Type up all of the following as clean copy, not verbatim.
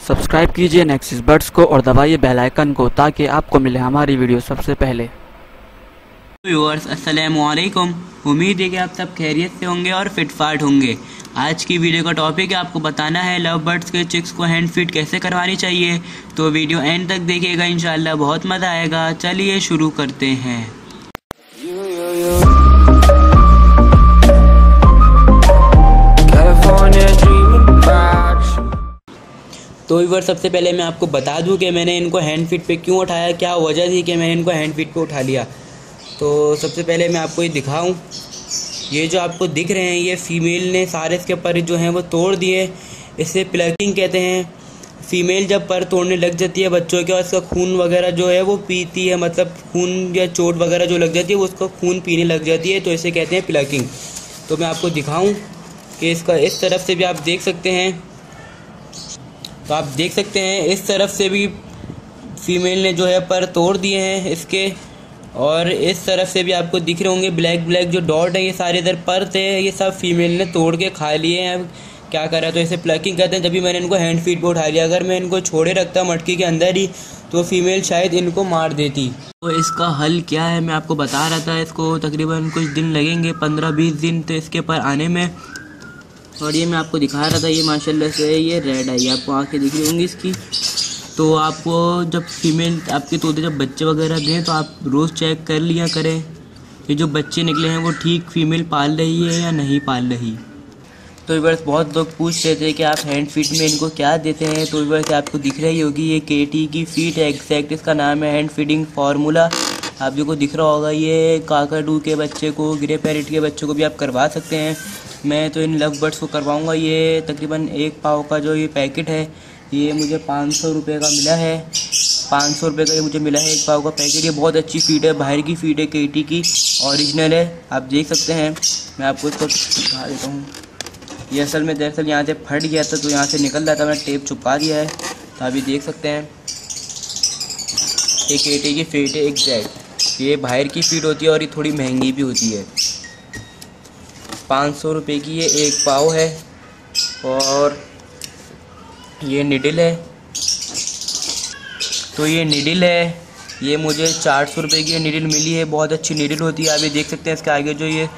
Subscribe कीजिए Nexis birds को और दबाइए बेल आइकन को ताकि आपको मिले हमारी वीडियो सबसे पहले। व्यूअर्स अस्सलामु अलैकुम, उम्मीद है कि आप सब खैरियत से होंगे और फिट फाट होंगे। आज की वीडियो का टॉपिक है आपको बताना है लव बर्ड्स के चिक्स को हैंड फीड कैसे करवानी चाहिए। तो वीडियो एंड तक देखिएगा, इंशाल्लाह बहुत मज़ा आएगा। चलिए शुरू करते हैं। तो व्यूअर्स सबसे पहले मैं आपको बता दूं कि मैंने इनको हैंड फीड पे क्यों उठाया, क्या वजह थी कि मैंने इनको हैंड फीड पे उठा लिया। तो सबसे पहले मैं आपको ये दिखाऊं, ये जो आपको दिख रहे हैं ये फीमेल ने सारे इसके पर जो हैं वो तोड़ दिए। इसे प्लकिंग कहते हैं। फीमेल जब पर तोड़ने लग जाती है बच्चों के और इसका खून वगैरह जो है वो पीती है, मतलब खून या चोट वगैरह जो लग जाती है वो उसका खून पीने लग जाती है, तो इसे कहते हैं प्लकिंग। तो मैं आपको दिखाऊं कि इसका इस तरफ से भी आप देख सकते हैं, तो आप देख सकते हैं इस तरफ से भी फीमेल ने जो है पर तोड़ दिए हैं इसके, और इस तरफ से भी आपको दिख रहे होंगे ब्लैक ब्लैक जो डॉट है, ये सारे इधर पर थे, ये सब फीमेल ने तोड़ के खा लिए हैं। अब क्या करा, तो इसे प्लकिंग कहते हैं। जब भी मैंने इनको हैंड फीड पे उठा लिया, अगर मैं इनको छोड़े रखता मटकी के अंदर ही तो फीमेल शायद इनको मार देती। तो इसका हल क्या है मैं आपको बता रहा था। इसको तकरीबन कुछ दिन लगेंगे, 15-20 दिन तो इसके पर आने में। और ये मैं आपको दिखा रहा था, ये माशाल्लाह से ये रेड आई, आपको आंखें दिख रही होंगी इसकी। तो आपको जब फीमेल आपके तोते जब बच्चे वगैरह दें तो आप रोज़ चेक कर लिया करें ये जो बच्चे निकले हैं वो ठीक फीमेल पाल रही है या नहीं पाल रही। तो व्यूअर्स बहुत लोग पूछ रहे थे कि आप हैंड फीड में इनको क्या देते हैं। तो व्यूअर्स आपको दिख रही होगी ये केटी की फीड है, एग्जैक्ट इसका नाम है हैंड फीडिंग फार्मूला। आप जो को दिख रहा होगा, ये काकाटू के बच्चे को, ग्रे पैरेट के बच्चों को भी आप करवा सकते हैं। मैं तो इन लव बर्ड्स को करवाऊँगा। ये तकरीबन 1 पाव का जो ये पैकेट है ये मुझे 500 रुपये का मिला है। 500 रुपये का ये मुझे मिला है 1 पाव का पैकेट। ये बहुत अच्छी फीड है, बाहर की फीड है, केटी की ओरिजिनल है, आप देख सकते हैं। मैं आपको इसको दिखा देता हूँ। ये असल में दरअसल यहाँ से फट गया था तो यहाँ से निकल रहा था, मैंने टेप चिपका दिया है, तो अभी देख सकते हैं। ये केटी की फीड है एग्जैक्ट, ये बाहर की फीड होती है और ये थोड़ी महंगी भी होती है। 500 रुपये की ये 1 पाव है। और ये निडल है, तो ये निडल है, ये मुझे 400 रुपये की निडल मिली है। बहुत अच्छी निडल होती है, आप ये देख सकते हैं। इसके आगे जो ये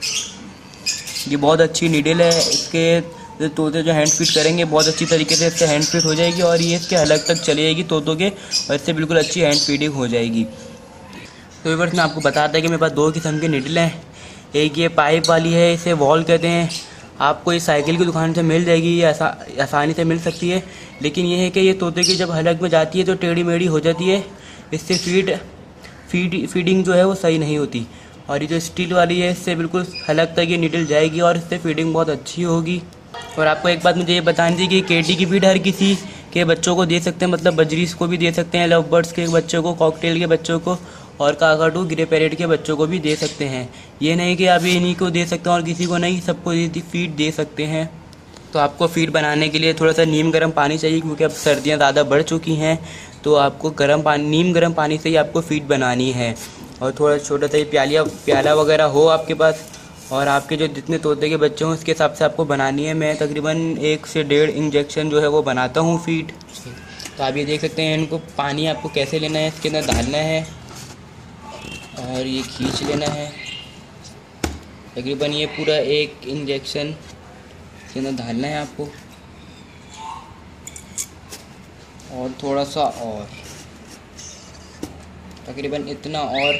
बहुत अच्छी निडल है। इसके तोते जो हैंड फीड करेंगे बहुत अच्छी तरीके से इससे हैंड फीड हो जाएगी और ये इसके हलक तक चली जाएगी तोतों के, और इससे बिल्कुल अच्छी हैंड फीडिंग हो जाएगी। तो व्यूअर्स मैं आपको बताता है कि मेरे पास 2 किस्म की निडल हैं। एक ये पाइप वाली है, इसे वॉल कहते हैं। आपको ये साइकिल की दुकान से मिल जाएगी, ये आसानी से मिल सकती है। लेकिन ये है कि ये तोते की जब हलक में जाती है तो टेढ़ी मेढ़ी हो जाती है, इससे फीडिंग जो है वो सही नहीं होती। और ये जो स्टील वाली है इससे बिल्कुल हलक तक ये निडल जाएगी और इससे फीडिंग बहुत अच्छी होगी। और आपको एक बात मुझे ये बतानी थी कि केटी की फीड हर किसी के बच्चों को दे सकते हैं, मतलब बजरीस को भी दे सकते हैं, लव बर्ड्स के बच्चों को, कॉकटेल के बच्चों को, और काकाटू ग्रे पैरेट के बच्चों को भी दे सकते हैं। ये नहीं कि आप इन्हीं को दे सकते हैं और किसी को नहीं, सबको फीड दे सकते हैं। तो आपको फीड बनाने के लिए थोड़ा सा नीम गर्म पानी चाहिए, क्योंकि अब सर्दियाँ ज़्यादा बढ़ चुकी हैं। तो आपको नीम गर्म पानी से ही आपको फीड बनानी है। और थोड़ा छोटा सा प्याला वगैरह हो आपके पास, और आपके जो जितने तोते के बच्चे हों उसके हिसाब से आपको बनानी है। मैं तकरीबन 1 से 1.5 इंजेक्शन जो है वो बनाता हूँ फीड। तो आप ये देख सकते हैं इनको पानी आपको कैसे लेना है, इसके अंदर डालना है और ये खींच लेना है। तकरीबन ये पूरा 1 इंजेक्शन इसके अंदर डालना है आपको, और थोड़ा सा और, तकरीबन इतना। और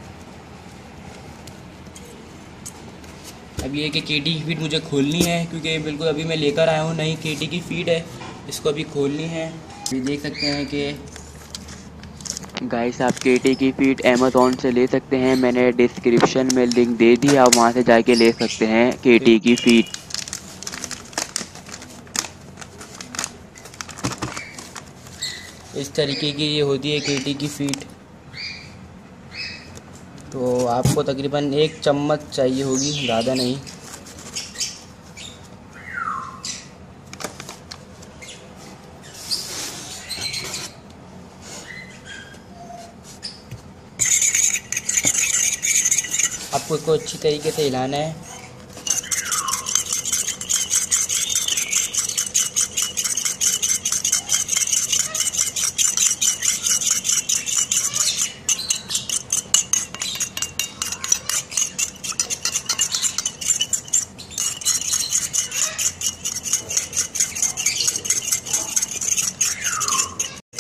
अब ये कि केटी की फीड मुझे खोलनी है, क्योंकि बिल्कुल अभी मैं लेकर आया हूँ नई केटी की फीड है, इसको अभी खोलनी है। ये देख सकते हैं कि गाइस आप केटी की फीड अमेज़ॉन से ले सकते हैं, मैंने डिस्क्रिप्शन में लिंक दे दी, आप वहां से जाके ले सकते हैं केटी की फीड। इस तरीके की ये होती है केटी की फीड। तो आपको तकरीबन 1 चम्मच चाहिए होगी, ज़्यादा नहीं। आपको इसको अच्छी तरीके से हिलाना है।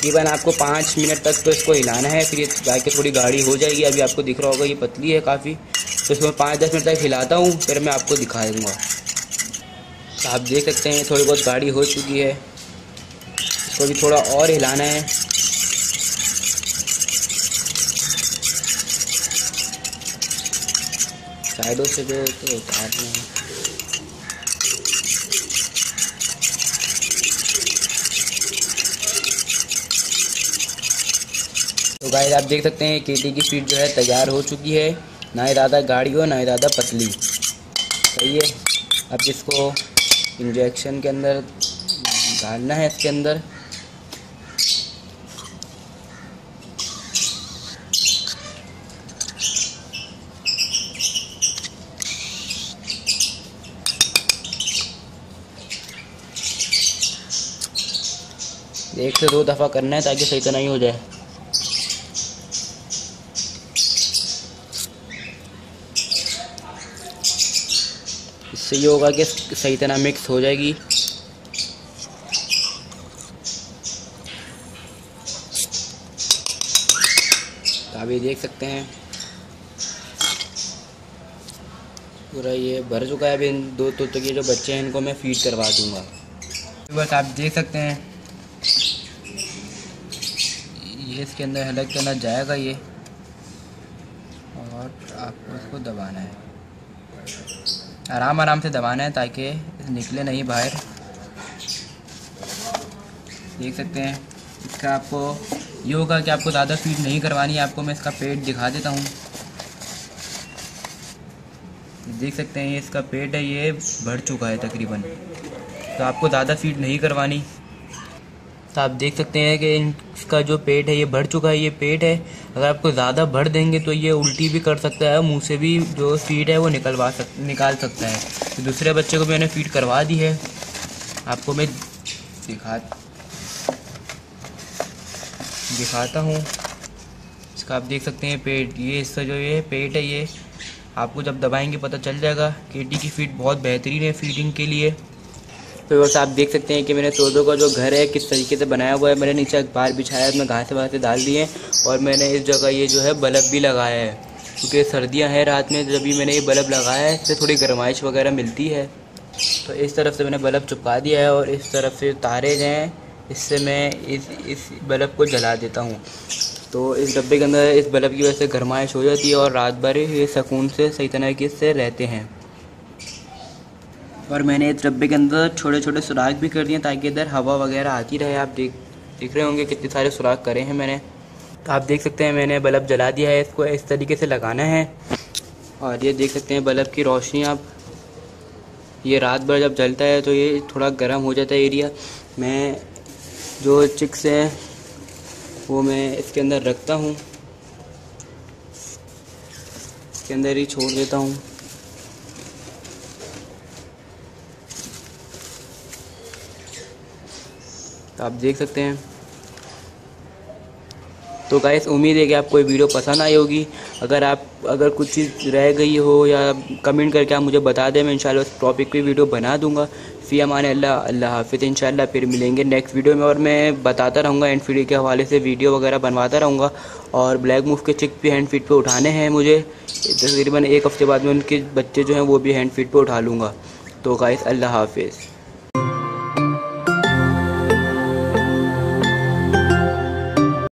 तकरीबन आपको 5 मिनट तक तो इसको हिलाना है, फिर ये जाके थोड़ी गाढ़ी हो जाएगी। अभी आपको दिख रहा होगा ये पतली है काफ़ी, तो इसको 5-10 मिनट तक हिलाता हूँ, फिर मैं आपको दिखा दूँगा। तो आप देख सकते हैं थोड़ी बहुत गाढ़ी हो चुकी है, इसको भी थोड़ा और हिलाना है। साइडों से जो तो उतार रहे हैं। तो गाइस आप देख सकते हैं केटी की फीड जो है तैयार हो चुकी है, ना ही ज़्यादा गाढ़ी हो ना ही ज़्यादा पतली, सही है। अब इसको इंजेक्शन के अंदर डालना है, इसके अंदर एक से 2 दफ़ा करना है ताकि सही तरह ही हो जाए। इससे ये होगा कि सही तरह मिक्स हो जाएगी। तो आप ये देख सकते हैं पूरा ये भर चुका है। अभी इन 2 तोतों के जो बच्चे हैं इनको मैं फीड करवा दूंगा। बस आप देख सकते हैं ये इसके अंदर हलक के अंदर जाएगा ये, और आपको इसको दबाना है, आराम आराम से दबाना है ताकि निकले नहीं बाहर। देख सकते हैं इसका आपको ये होगा कि आपको ज़्यादा फीड नहीं करवानी है। आपको मैं इसका पेट दिखा देता हूँ। देख सकते हैं ये इसका पेट है, ये बढ़ चुका है तकरीबन, तो आपको ज़्यादा फीड नहीं करवानी। तो आप देख सकते हैं कि इसका जो पेट है ये बढ़ चुका है, ये पेट है। अगर आपको ज़्यादा भर देंगे तो ये उल्टी भी कर सकता है, मुंह से भी जो फीड है वो निकाल सकता है। तो दूसरे बच्चे को मैंने फीड करवा दी है, आपको मैं दिखाता हूँ। इसका आप देख सकते हैं पेट, ये इसका जो ये पेट है ये आपको जब दबाएंगे पता चल जाएगा। केटी की फीड बहुत बेहतरीन है फीडिंग के लिए। तो बस आप देख सकते हैं कि मैंने तोतों का जो घर है किस तरीके से बनाया हुआ है। मैंने नीचे अखबार बिछाया, उसमें घास वासे डाल दिए और मैंने इस जगह ये जो है बल्ब भी लगाया है, क्योंकि सर्दियां हैं। रात में जब भी मैंने ये बल्ब लगाया है इससे थोड़ी गर्माइश वगैरह मिलती है। तो इस तरफ से मैंने बल्ब चिपका दिया है और इस तरफ से तारे हैं, इससे मैं इस बल्ब को जला देता हूँ। तो इस डब्बे के अंदर इस बल्ब की वजह से गर्माइश हो जाती है और रात भर ये सुकून से सही तरीके से रहते हैं। और मैंने इस डब्बे के अंदर छोटे छोटे सुराख भी कर दिए ताकि इधर हवा वगैरह आती रहे। आप देख रहे होंगे कितने सारे सुराख करे हैं मैंने। तो आप देख सकते हैं मैंने बल्ब जला दिया है, इसको इस तरीके से लगाना है। और ये देख सकते हैं बल्ब की रोशनी, आप ये रात भर जब जलता है तो ये थोड़ा गर्म हो जाता है एरिया। मैं जो चिक्स हैं वो मैं इसके अंदर रखता हूँ, इसके अंदर ही छोड़ देता हूँ। तो आप देख सकते हैं। तो गाइस उम्मीद है कि आपको ये वीडियो पसंद आई होगी। अगर कुछ चीज़ रह गई हो या कमेंट करके आप मुझे बता दें, मैं इंशाल्लाह उस टॉपिक पे वीडियो बना दूंगा। फ़ी अमान अल्लाह, अल्लाह हाफ़िज़। इंशाल्लाह फिर मिलेंगे नेक्स्ट वीडियो में और मैं बताता रहूँगा हैंड फीड के हवाले से वीडियो वगैरह बनवाता रहूँगा। और ब्लैक मूव के चिक भी हैंड फीड पे उठाने हैं मुझे, तकरीबन 1 हफ्ते बाद में उनके बच्चे जो हैं वो भी हैंड फीड पे उठा लूँगा। तो गाइस अल्लाह हाफ़िज़।